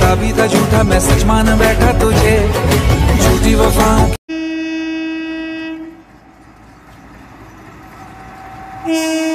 लगा भी था झूठा, मैं सच मान बैठा तुझे, झूठी वफाओं की